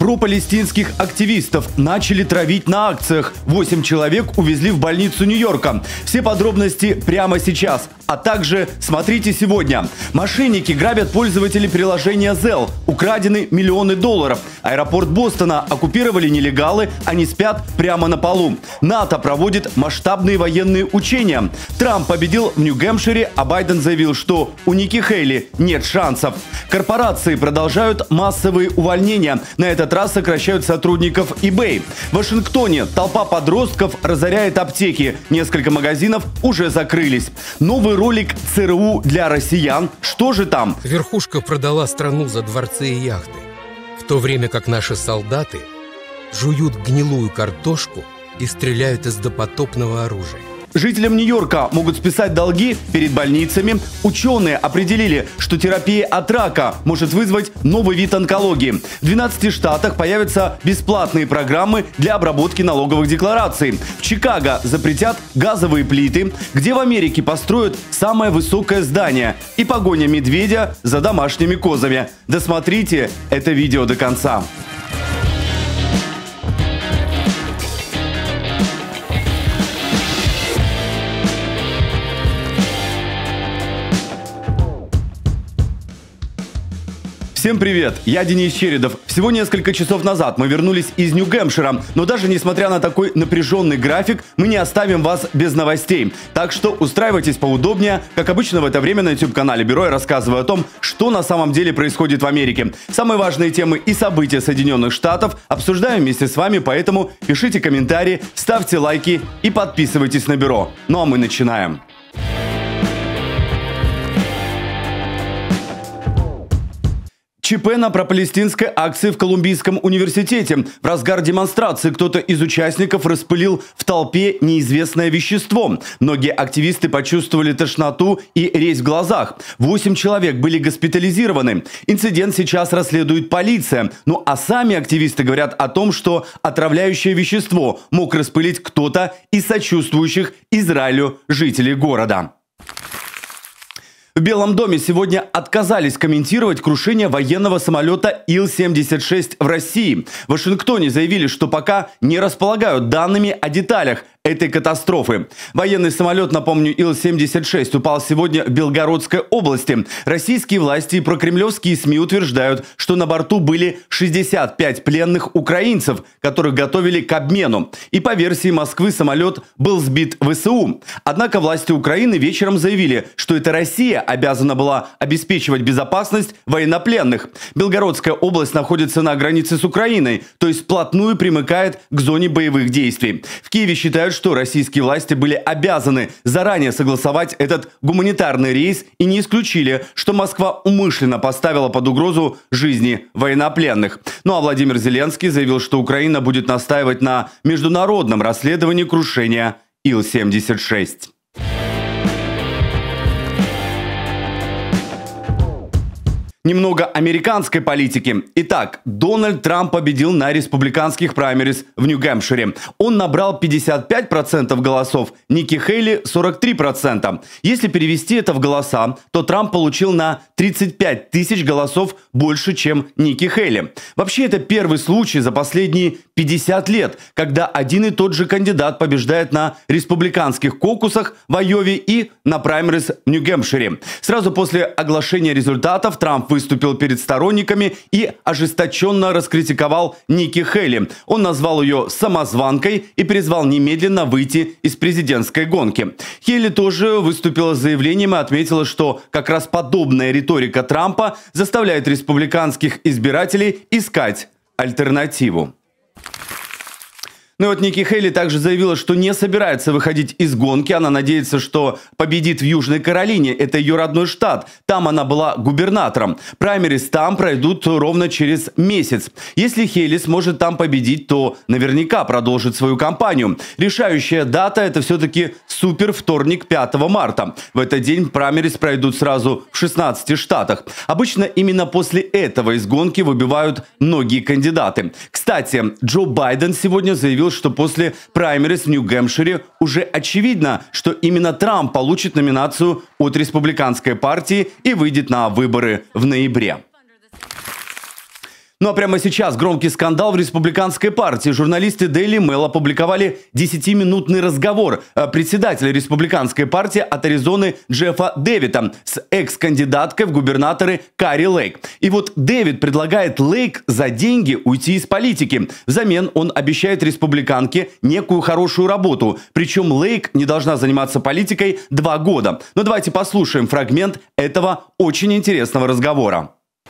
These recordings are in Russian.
Пропалестинских активистов начали травить на акциях. 8 человек увезли в больницу Нью-Йорка. Все подробности прямо сейчас. А также смотрите сегодня. Мошенники грабят пользователей приложения Zelle. Украдены миллионы долларов. Аэропорт Бостона оккупировали нелегалы. Они спят прямо на полу. НАТО проводит масштабные военные учения. Трамп победил в Нью-Гэмпшире, а Байден заявил, что у Ники Хейли нет шансов. Корпорации продолжают массовые увольнения. На этот раз сокращают сотрудников eBay. В Вашингтоне толпа подростков разоряет аптеки. Несколько магазинов уже закрылись. Новый ролик ЦРУ для россиян. Что же там? Верхушка продала страну за дворцы и яхты, в то время как наши солдаты жуют гнилую картошку и стреляют из допотопного оружия. Жителям Нью-Йорка могут списать долги перед больницами. Ученые определили, что терапия от рака может вызвать новый вид онкологии. В 12 штатах появятся бесплатные программы для обработки налоговых деклараций. В Чикаго запретят газовые плиты, где в Америке построят самое высокое здание. И погоня медведя за домашними козами. Досмотрите это видео до конца. Всем привет, я Денис Чередов. Всего несколько часов назад мы вернулись из Нью-Гэмпшира, но даже несмотря на такой напряженный график, мы не оставим вас без новостей. Так что устраивайтесь поудобнее. Как обычно в это время на YouTube-канале Бюро я рассказываю о том, что на самом деле происходит в Америке. Самые важные темы и события Соединенных Штатов обсуждаем вместе с вами, поэтому пишите комментарии, ставьте лайки и подписывайтесь на Бюро. Ну а мы начинаем. ЧП на пропалестинской акции в Колумбийском университете. В разгар демонстрации кто-то из участников распылил в толпе неизвестное вещество. Многие активисты почувствовали тошноту и резь в глазах. 8 человек были госпитализированы. Инцидент сейчас расследует полиция. Ну а сами активисты говорят о том, что отравляющее вещество мог распылить кто-то из сочувствующих Израилю жителей города. В Белом доме сегодня отказались комментировать крушение военного самолета Ил-76 в России. В Вашингтоне заявили, что пока не располагают данными о деталях этой катастрофы. Военный самолет, напомню, Ил-76 упал сегодня в Белгородской области. Российские власти и прокремлевские СМИ утверждают, что на борту были 65 пленных украинцев, которых готовили к обмену. И по версии Москвы самолет был сбит ВСУ. Однако власти Украины вечером заявили, что это Россия обязана была обеспечивать безопасность военнопленных. Белгородская область находится на границе с Украиной, то есть вплотную примыкает к зоне боевых действий. В Киеве считают, что российские власти были обязаны заранее согласовать этот гуманитарный рейс и не исключили, что Москва умышленно поставила под угрозу жизни военнопленных. Ну а Владимир Зеленский заявил, что Украина будет настаивать на международном расследовании крушения Ил-76. Немного американской политики. Итак, Дональд Трамп победил на республиканских праймерис в Нью-Гэмпшире. Он набрал 55% голосов, Ники Хейли 43%. Если перевести это в голоса, то Трамп получил на 35 тысяч голосов больше, чем Ники Хейли. Вообще, это первый случай за последние 50 лет, когда один и тот же кандидат побеждает на республиканских кокусах в Айове и на праймерис в Нью-Гэмпшире. Сразу после оглашения результатов Трамп выступил перед сторонниками и ожесточенно раскритиковал Ники Хейли. Он назвал ее самозванкой и призвал немедленно выйти из президентской гонки. Хейли тоже выступила с заявлением и отметила, что как раз подобная риторика Трампа заставляет республиканских избирателей искать альтернативу. Ну и вот Ники Хейли также заявила, что не собирается выходить из гонки. Она надеется, что победит в Южной Каролине. Это ее родной штат. Там она была губернатором. Праймерис там пройдут ровно через месяц. Если Хейли сможет там победить, то наверняка продолжит свою кампанию. Решающая дата – это все-таки супер-вторник 5 марта. В этот день праймерис пройдут сразу в 16 штатах. Обычно именно после этого из гонки выбивают многие кандидаты. Кстати, Джо Байден сегодня заявил, что после праймерис в Нью-Гэмпшире уже очевидно, что именно Трамп получит номинацию от республиканской партии и выйдет на выборы в ноябре. Ну а прямо сейчас громкий скандал в республиканской партии. Журналисты Daily Mail опубликовали 10-минутный разговор председателя республиканской партии от Аризоны Джеффа Дэвида с экс-кандидаткой в губернаторы Кари Лейк. И вот Дэвид предлагает Лейк за деньги уйти из политики. Взамен он обещает республиканке некую хорошую работу. Причем Лейк не должна заниматься политикой 2 года. Но давайте послушаем фрагмент этого очень интересного разговора.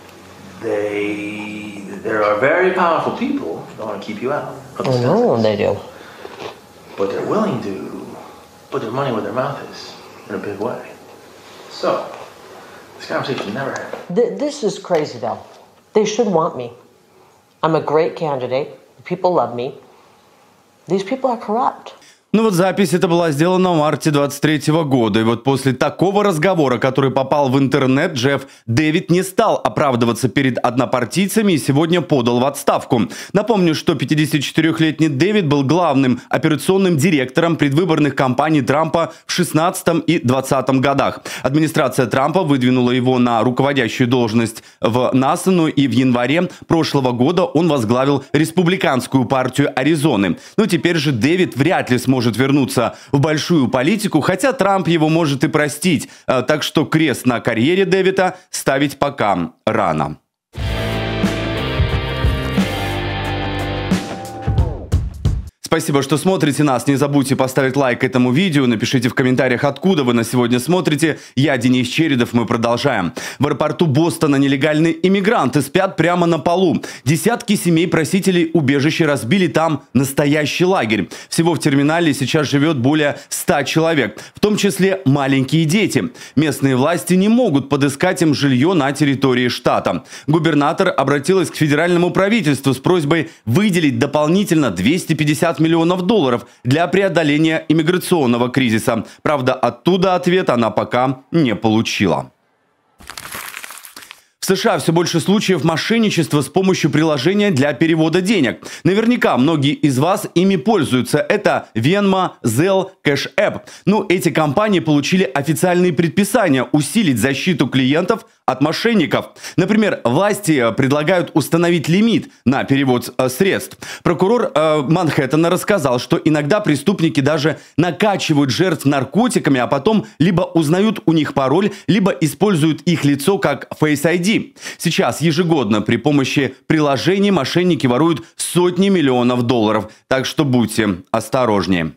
There are very powerful people who want to keep you out. I know they do. But they're willing to put their money where their mouth is in a big way. So, this conversation never happened. This is crazy, though. They should want me. I'm a great candidate. People love me. These people are corrupt. Ну вот запись эта была сделана в марте 23 года. И вот после такого разговора, который попал в интернет, Джефф Дэвид не стал оправдываться перед однопартийцами и сегодня подал в отставку. Напомню, что 54-летний Дэвид был главным операционным директором предвыборных кампаний Трампа в 16 и 20 годах. Администрация Трампа выдвинула его на руководящую должность в НАСА, и в январе прошлого года он возглавил республиканскую партию Аризоны. Но теперь же Дэвид вряд ли сможет вернуться в большую политику, хотя Трамп его может и простить. Так что крест на карьере Дэвида ставить пока рано. Спасибо, что смотрите нас. Не забудьте поставить лайк этому видео. Напишите в комментариях, откуда вы нас сегодня смотрите. Я Денис Чередов. Мы продолжаем. В аэропорту Бостона нелегальные иммигранты спят прямо на полу. Десятки семей просителей убежища разбили там настоящий лагерь. Всего в терминале сейчас живет более 100 человек, в том числе маленькие дети. Местные власти не могут подыскать им жилье на территории штата. Губернатор обратилась к федеральному правительству с просьбой выделить дополнительно $250 миллионов для преодоления иммиграционного кризиса. Правда, оттуда ответа она пока не получила. В США все больше случаев мошенничества с помощью приложения для перевода денег. Наверняка многие из вас ими пользуются. Это Venmo, Zelle, Cash App. Но эти компании получили официальные предписания усилить защиту клиентов от мошенников. Например, власти предлагают установить лимит на перевод средств. Прокурор Манхэттена рассказал, что иногда преступники даже накачивают жертв наркотиками, а потом либо узнают у них пароль, либо используют их лицо как Face ID. Сейчас ежегодно при помощи приложений мошенники воруют сотни миллионов долларов. Так что будьте осторожнее.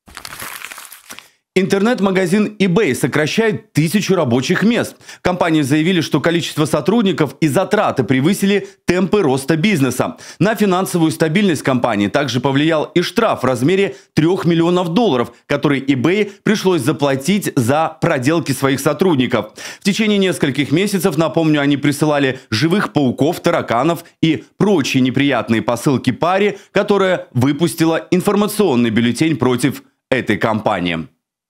Интернет-магазин eBay сокращает 1000 рабочих мест. Компании заявили, что количество сотрудников и затраты превысили темпы роста бизнеса. На финансовую стабильность компании также повлиял и штраф в размере $3 миллионов, который eBay пришлось заплатить за проделки своих сотрудников. В течение нескольких месяцев, напомню, они присылали живых пауков, тараканов и прочие неприятные посылки паре, которая выпустила информационный бюллетень против этой компании.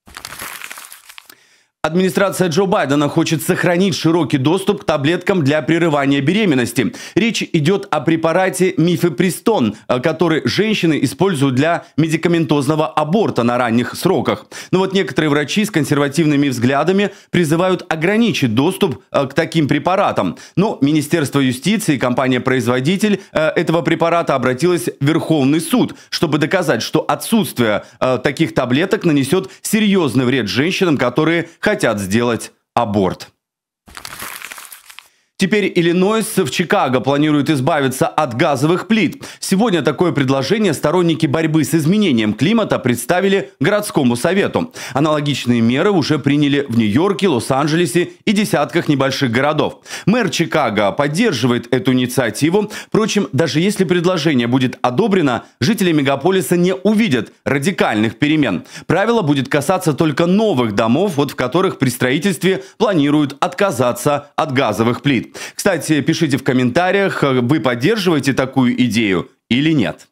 Администрация Джо Байдена хочет сохранить широкий доступ к таблеткам для прерывания беременности. Речь идет о препарате Мифепристон, который женщины используют для медикаментозного аборта на ранних сроках. Но вот некоторые врачи с консервативными взглядами призывают ограничить доступ к таким препаратам. Но Министерство юстиции и компания-производитель этого препарата обратилась в Верховный суд, чтобы доказать, что отсутствие таких таблеток нанесет серьезный вред женщинам, которые хотят сделать аборт. Теперь Иллинойс в Чикаго планирует избавиться от газовых плит. Сегодня такое предложение сторонники борьбы с изменением климата представили городскому совету. Аналогичные меры уже приняли в Нью-Йорке, Лос-Анджелесе и десятках небольших городов. Мэр Чикаго поддерживает эту инициативу. Впрочем, даже если предложение будет одобрено, жители мегаполиса не увидят радикальных перемен. Правило будет касаться только новых домов, в которых при строительстве планируют отказаться от газовых плит. Кстати, пишите в комментариях, вы поддерживаете такую идею или нет.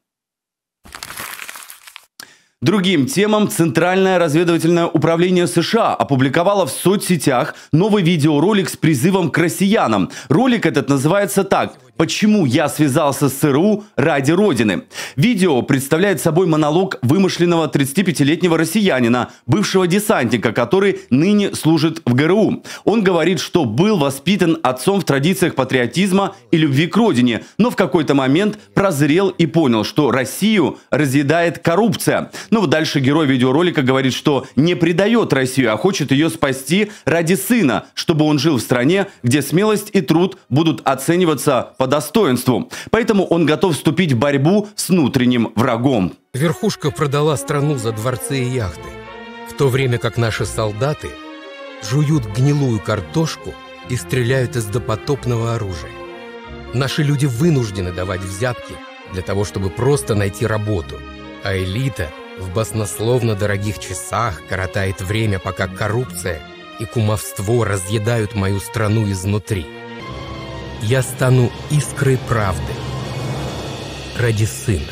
Другим темам Центральное разведывательное управление США опубликовало в соцсетях новый видеоролик с призывом к россиянам. Ролик этот называется так: «Почему я связался с ЦРУ ради Родины?». Видео представляет собой монолог вымышленного 35-летнего россиянина, бывшего десантника, который ныне служит в ГРУ. Он говорит, что был воспитан отцом в традициях патриотизма и любви к родине, но в какой-то момент прозрел и понял, что Россию разъедает коррупция. Но вот дальше герой видеоролика говорит, что не предает Россию, а хочет ее спасти ради сына, чтобы он жил в стране, где смелость и труд будут оцениваться по достоинству. Поэтому он готов вступить в борьбу с внутренним врагом. Верхушка продала страну за дворцы и яхты, в то время как наши солдаты жуют гнилую картошку и стреляют из допотопного оружия. Наши люди вынуждены давать взятки для того, чтобы просто найти работу, а элита в баснословно дорогих часах коротает время, пока коррупция и кумовство разъедают мою страну изнутри. Я стану искрой правды ради сына.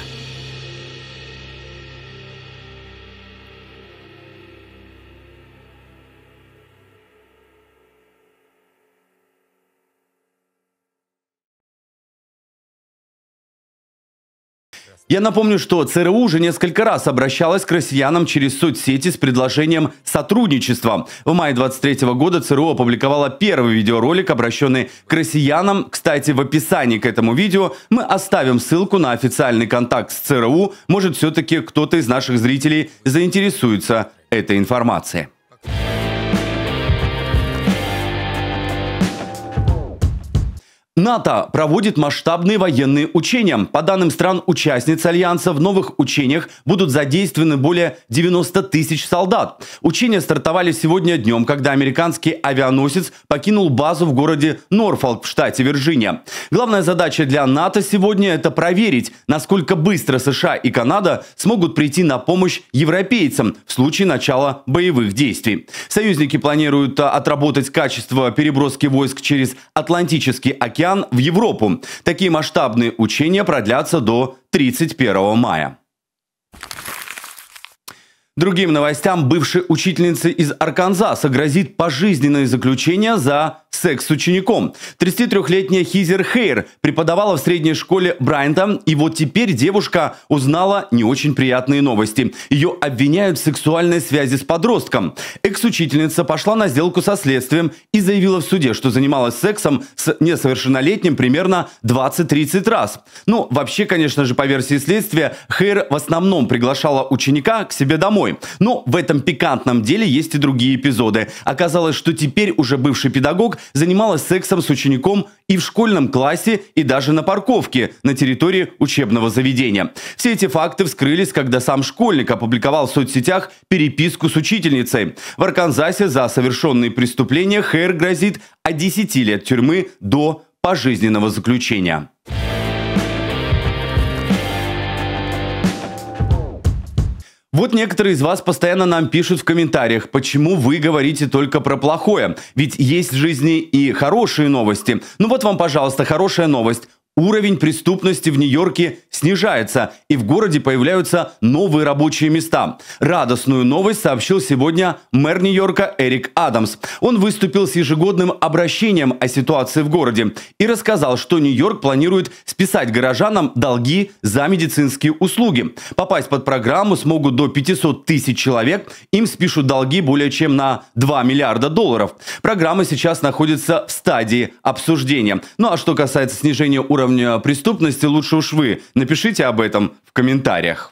Я напомню, что ЦРУ уже несколько раз обращалась к россиянам через соцсети с предложением сотрудничества. В мае 2023 года ЦРУ опубликовала первый видеоролик, обращенный к россиянам. Кстати, в описании к этому видео мы оставим ссылку на официальный контакт с ЦРУ. Может, все-таки кто-то из наших зрителей заинтересуется этой информацией. НАТО проводит масштабные военные учения. По данным стран-участниц Альянса, в новых учениях будут задействованы более 90 тысяч солдат. Учения стартовали сегодня днем, когда американский авианосец покинул базу в городе Норфолк в штате Вирджиния. Главная задача для НАТО сегодня – это проверить, насколько быстро США и Канада смогут прийти на помощь европейцам в случае начала боевых действий. Союзники планируют отработать качество переброски войск через Атлантический океан в Европу. Такие масштабные учения продлятся до 31 мая. Другим новостям, бывшей учительнице из Арканзаса грозит пожизненное заключение за секс с учеником. 33-летняя Хизер Хейр преподавала в средней школе Брайанта, и вот теперь девушка узнала не очень приятные новости. Ее обвиняют в сексуальной связи с подростком. Экс-учительница пошла на сделку со следствием и заявила в суде, что занималась сексом с несовершеннолетним примерно 20-30 раз. Ну, вообще, конечно же, по версии следствия, Хейр в основном приглашала ученика к себе домой. Но в этом пикантном деле есть и другие эпизоды. Оказалось, что теперь уже бывший педагог занималась сексом с учеником и в школьном классе, и даже на парковке на территории учебного заведения. Все эти факты вскрылись, когда сам школьник опубликовал в соцсетях переписку с учительницей. В Арканзасе за совершенные преступления Хейр грозит от 10 лет тюрьмы до пожизненного заключения. Вот некоторые из вас постоянно нам пишут в комментариях, почему вы говорите только про плохое. Ведь есть в жизни и хорошие новости. Ну вот вам, пожалуйста, хорошая новость. Уровень преступности в Нью-Йорке снижается, и в городе появляются новые рабочие места. Радостную новость сообщил сегодня мэр Нью-Йорка Эрик Адамс. Он выступил с ежегодным обращением о ситуации в городе и рассказал, что Нью-Йорк планирует списать горожанам долги за медицинские услуги. Попасть под программу смогут до 500 тысяч человек. Им спишут долги более чем на $2 миллиарда. Программа сейчас находится в стадии обсуждения. Ну а что касается снижения уровня преступности, лучше уж вы напишите об этом в комментариях.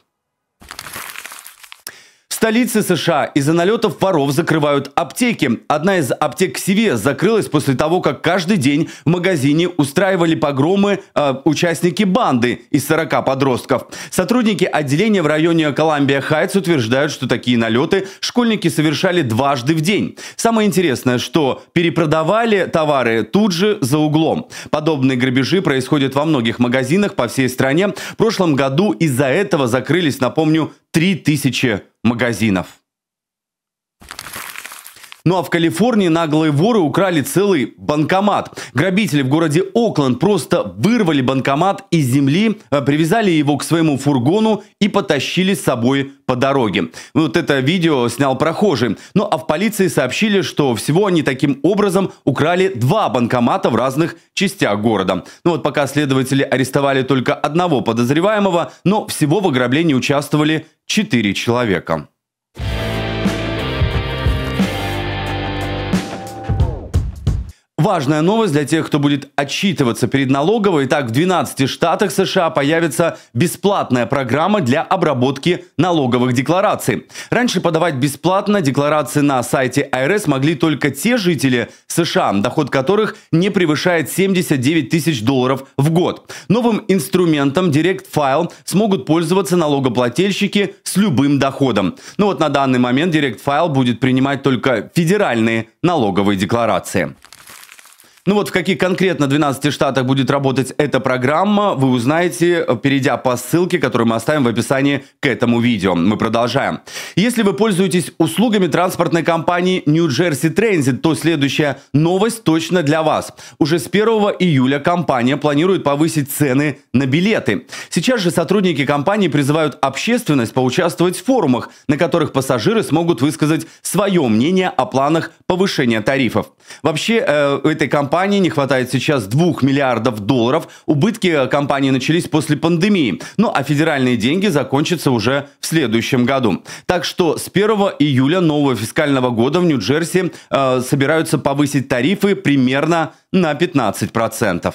В столице США из-за налетов воров закрывают аптеки. Одна из аптек CVS закрылась после того, как каждый день в магазине устраивали погромы участники банды из 40 подростков. Сотрудники отделения в районе Коламбия-Хайтс утверждают, что такие налеты школьники совершали дважды в день. Самое интересное, что перепродавали товары тут же за углом. Подобные грабежи происходят во многих магазинах по всей стране. В прошлом году из-за этого закрылись, напомню, 3000 магазинов. Ну а в Калифорнии наглые воры украли целый банкомат. Грабители в городе Окленд просто вырвали банкомат из земли, привязали его к своему фургону и потащили с собой по дороге. Вот это видео снял прохожий. Ну а в полиции сообщили, что всего они таким образом украли 2 банкомата в разных частях города. Ну вот пока следователи арестовали только одного подозреваемого, но всего в ограблении участвовали 4 человека. Важная новость для тех, кто будет отчитываться перед налоговой. Итак, в 12 штатах США появится бесплатная программа для обработки налоговых деклараций. Раньше подавать бесплатно декларации на сайте IRS могли только те жители США, доход которых не превышает $79 тысяч в год. Новым инструментом Direct File смогут пользоваться налогоплательщики с любым доходом. Но вот на данный момент Direct File будет принимать только федеральные налоговые декларации. Ну вот в каких конкретно 12 штатах будет работать эта программа, вы узнаете, перейдя по ссылке, которую мы оставим в описании к этому видео. Мы продолжаем. Если вы пользуетесь услугами транспортной компании New Jersey Transit, то следующая новость точно для вас. Уже с 1 июля компания планирует повысить цены на билеты. Сейчас же сотрудники компании призывают общественность поучаствовать в форумах, на которых пассажиры смогут высказать свое мнение о планах повышения тарифов. Вообще, этой компании не хватает сейчас $2 миллиардов. Убытки компании начались после пандемии. Ну а федеральные деньги закончатся уже в следующем году. Так что с 1 июля нового фискального года в Нью-Джерси собираются повысить тарифы примерно на 15%.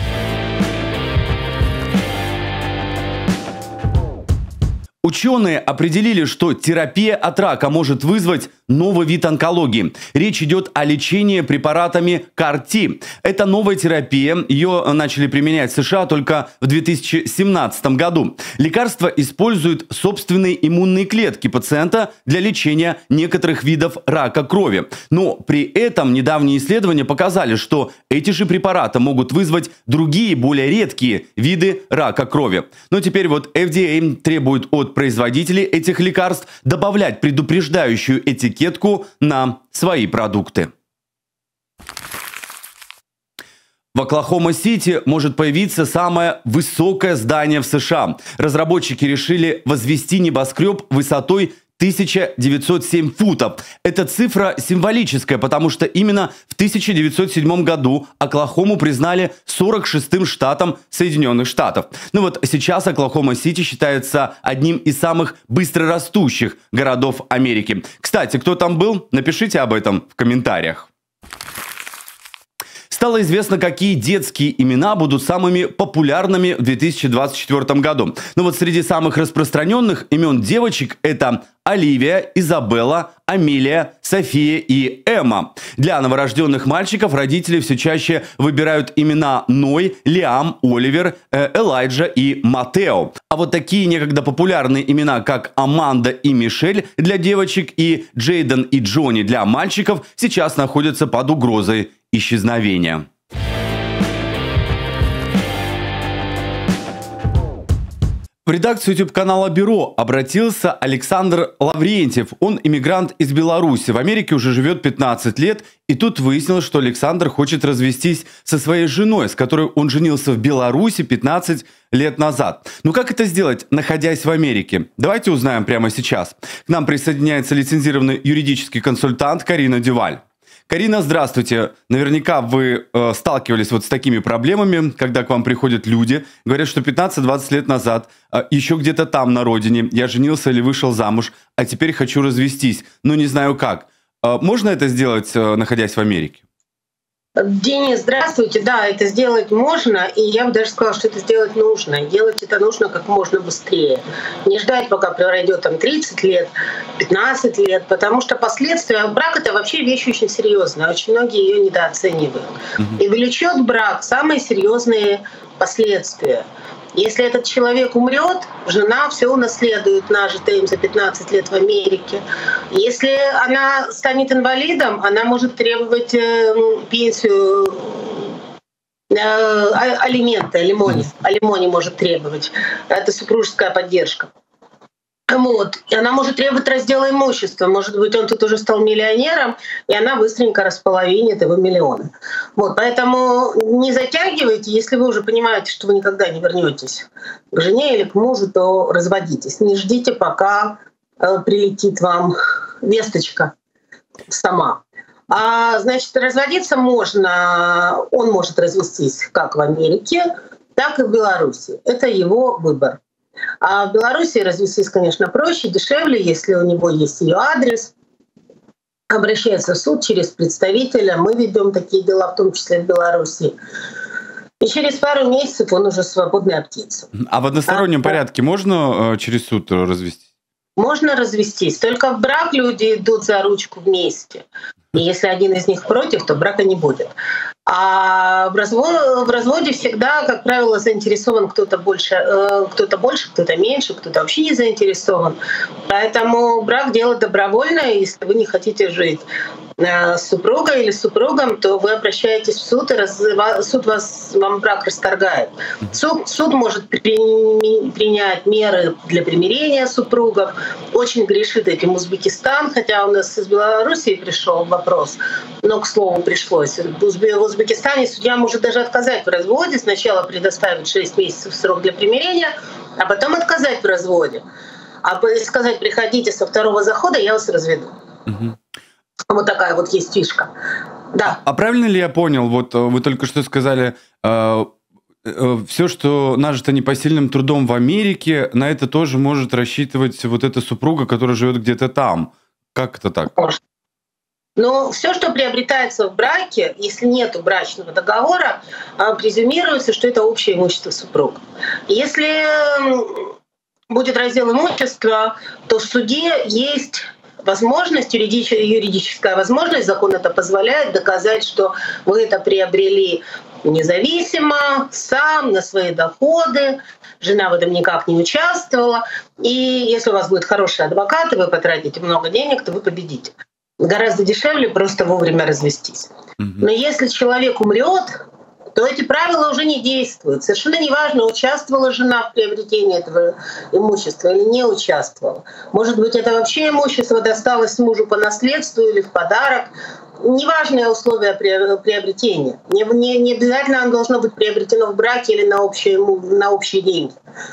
Ученые определили, что терапия от рака может вызвать новый вид онкологии. Речь идет о лечении препаратами CAR-T. Это новая терапия. Ее начали применять в США только в 2017 году. Лекарство использует собственные иммунные клетки пациента для лечения некоторых видов рака крови. Но при этом недавние исследования показали, что эти же препараты могут вызвать другие, более редкие виды рака крови. Но теперь вот FDA требует от производителей этих лекарств добавлять предупреждающую этикетку на свои продукты. В Оклахома-Сити может появиться самое высокое здание в США. Разработчики решили возвести небоскреб высотой 1907 футов. Эта цифра символическая, потому что именно в 1907 году Оклахому признали 46-м штатом Соединенных Штатов. Ну вот сейчас Оклахома-Сити считается одним из самых быстрорастущих городов Америки. Кстати, кто там был? Напишите об этом в комментариях. Стало известно, какие детские имена будут самыми популярными в 2024 году. Ну вот среди самых распространенных имен девочек это Оливия, Изабелла, Амелия, София и Эмма. Для новорожденных мальчиков родители все чаще выбирают имена Ной, Лиам, Оливер, Элайджа и Матео. А вот такие некогда популярные имена, как Аманда и Мишель для девочек и Джейден и Джонни для мальчиков, сейчас находятся под угрозой исчезновения. В редакцию YouTube-канала «Бюро» обратился Александр Лаврентьев. Он иммигрант из Беларуси. В Америке уже живет 15 лет. И тут выяснилось, что Александр хочет развестись со своей женой, с которой он женился в Беларуси 15 лет назад. Ну как это сделать, находясь в Америке? Давайте узнаем прямо сейчас. К нам присоединяется лицензированный юридический консультант Карина Дюваль. Карина, здравствуйте. Наверняка вы сталкивались вот с такими проблемами, когда к вам приходят люди, говорят, что 15-20 лет назад, еще где-то там на родине, я женился или вышел замуж, а теперь хочу развестись, но не знаю как. Можно это сделать, находясь в Америке? Денис, здравствуйте. Да, это сделать можно, и я бы даже сказала, что это сделать нужно. И делать это нужно как можно быстрее. Не ждать, пока пройдет там 30 лет, 15 лет, потому что последствия... Брак — это вообще вещь очень серьезная, очень многие ее недооценивают. И влечет брак самые серьезные последствия. Если этот человек умрет, жена все унаследует, нажитое им за 15 лет в Америке. Если она станет инвалидом, она может требовать пенсию, алименты, алимони может требовать. Это супружеская поддержка. Вот. И она может требовать раздела имущества. Может быть, он тут уже стал миллионером, и она быстренько располовинит его миллионы. Вот. Поэтому не затягивайте. Если вы уже понимаете, что вы никогда не вернетесь к жене или к мужу, то разводитесь. Не ждите, пока прилетит вам весточка сама. Значит, разводиться можно, он может развестись как в Америке, так и в Беларуси. Это его выбор. А в Беларуси развестись, конечно, проще, дешевле, если у него есть ее адрес. Обращается в суд через представителя. Мы ведем такие дела, в том числе в Беларуси. И через пару месяцев он уже свободная птица. А в одностороннем порядке можно через суд развестись? Можно развестись. Только в брак люди идут за ручку вместе. И если один из них против, то брака не будет. А в разводе всегда, как правило, заинтересован кто-то больше, кто-то меньше, кто-то вообще не заинтересован. Поэтому брак — дело добровольное. Если вы не хотите жить с супругой или с супругом, то вы обращаетесь в суд, и суд вам брак расторгает. Суд может принять меры для примирения супругов. Очень грешит этим Узбекистан, хотя у нас из Белоруссии пришел вопрос, но, к слову, пришлось. В Узбекистане судья может даже отказать в разводе, сначала предоставить 6 месяцев срок для примирения, а потом отказать в разводе. А сказать: приходите со второго захода, я вас разведу. Вот такая вот есть фишка. Да. А правильно ли я понял, вот вы только что сказали, все, что нажито непосильным трудом в Америке, на это тоже может рассчитывать вот эта супруга, которая живет где-то там. Как это так? Но все, что приобретается в браке, если нет брачного договора, презюмируется, что это общее имущество супруга. Если будет раздел имущества, то в суде есть возможность, юридическая возможность, закон это позволяет, доказать, что вы это приобрели независимо, сам, на свои доходы, жена в этом никак не участвовала. И если у вас будет хороший адвокат, и вы потратите много денег, то вы победите. Гораздо дешевле просто вовремя развестись. Но если человек умрет, то эти правила уже не действуют. Совершенно неважно, участвовала жена в приобретении этого имущества или не участвовала. Может быть, это вообще имущество досталось мужу по наследству или в подарок. Неважные условия приобретения. Не обязательно оно должно быть приобретено в браке или на общие деньги.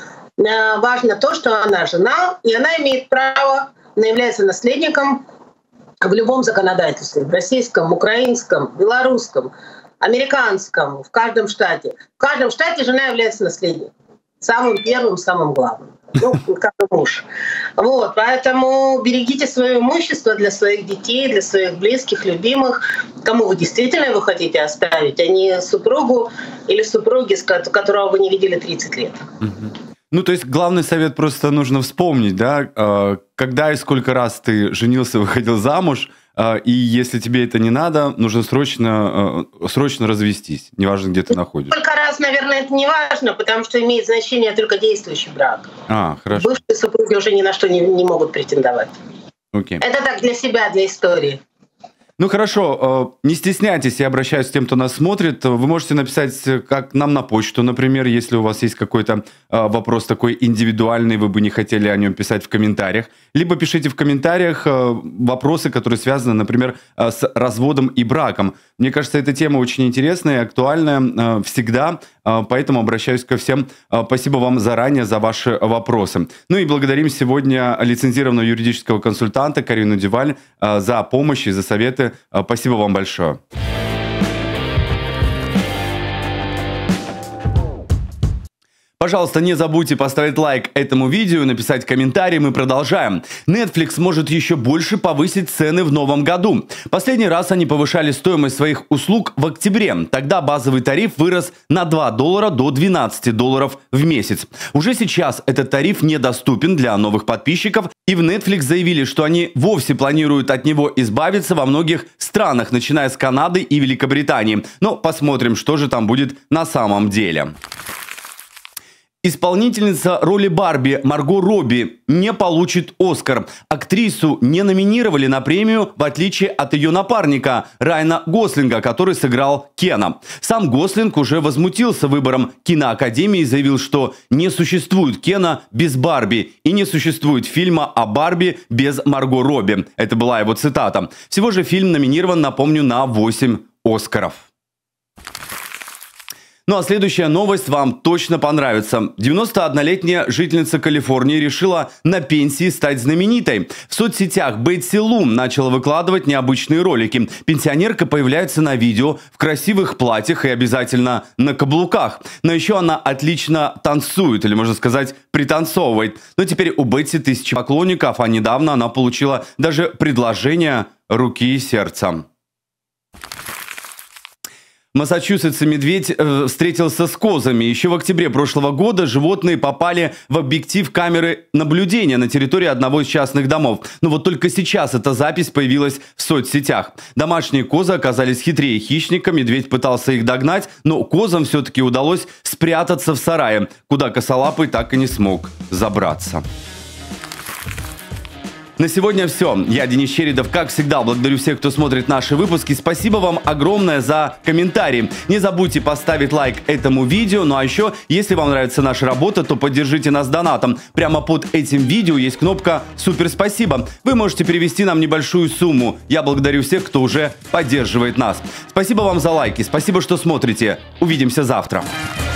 Важно то, что она жена, и она имеет право, она является наследником в любом законодательстве. В российском, украинском, белорусском, американском, в каждом штате. В каждом штате жена является наследником. Самым первым, самым главным. Как и муж. Вот, поэтому берегите свое имущество для своих детей, для своих близких, любимых, кому вы действительно его хотите оставить, а не супругу или супруге, которого вы не видели 30 лет. Ну, то есть главный совет просто нужно вспомнить, да, когда и сколько раз ты женился, выходил замуж, и если тебе это не надо, нужно срочно развестись, неважно, где ты находишься. Сколько раз, наверное, это не важно, потому что имеет значение только действующий брак. Хорошо. Бывшие супруги уже ни на что не могут претендовать. Окей. Это так для себя, для истории. Ну хорошо, не стесняйтесь, я обращаюсь к тем, кто нас смотрит. Вы можете написать как нам на почту, например, если у вас есть какой-то вопрос такой индивидуальный, вы бы не хотели о нем писать в комментариях. Либо пишите в комментариях вопросы, которые связаны, например, с разводом и браком. Мне кажется, эта тема очень интересная и актуальная всегда, поэтому обращаюсь ко всем. Спасибо вам заранее за ваши вопросы. Ну и благодарим сегодня лицензированного юридического консультанта Карину Дюваль за помощь и за советы. Спасибо вам большое. Пожалуйста, не забудьте поставить лайк этому видео и написать комментарий. Мы продолжаем. Netflix может еще больше повысить цены в новом году. Последний раз они повышали стоимость своих услуг в октябре. Тогда базовый тариф вырос на $2 до $12 в месяц. Уже сейчас этот тариф недоступен для новых подписчиков. И в Netflix заявили, что они вовсе планируют от него избавиться во многих странах, начиная с Канады и Великобритании. Но посмотрим, что же там будет на самом деле. Исполнительница роли Барби Марго Робби не получит Оскар. Актрису не номинировали на премию, в отличие от ее напарника Райана Гослинга, который сыграл Кена. Сам Гослинг уже возмутился выбором киноакадемии и заявил, что не существует Кена без Барби и не существует фильма о Барби без Марго Робби. Это была его цитата. Всего же фильм номинирован, напомню, на 8 Оскаров. Ну а следующая новость вам точно понравится. 91-летняя жительница Калифорнии решила на пенсии стать знаменитой. В соцсетях Бетси Лум начала выкладывать необычные ролики. Пенсионерка появляется на видео в красивых платьях и обязательно на каблуках. Но еще она отлично танцует, или можно сказать, пританцовывает. Но теперь у Бетси 1000 поклонников, а недавно она получила даже предложение руки и сердца. В Массачусетсе медведь встретился с козами. Еще в октябре прошлого года животные попали в объектив камеры наблюдения на территории одного из частных домов. Но вот только сейчас эта запись появилась в соцсетях. Домашние козы оказались хитрее хищника. Медведь пытался их догнать, но козам все-таки удалось спрятаться в сарае, куда косолапый так и не смог забраться. На сегодня все. Я Денис Чередов. Как всегда, благодарю всех, кто смотрит наши выпуски. Спасибо вам огромное за комментарии. Не забудьте поставить лайк этому видео. Ну а еще, если вам нравится наша работа, то поддержите нас донатом. Прямо под этим видео есть кнопка «Супер спасибо». Вы можете перевести нам небольшую сумму. Я благодарю всех, кто уже поддерживает нас. Спасибо вам за лайки. Спасибо, что смотрите. Увидимся завтра.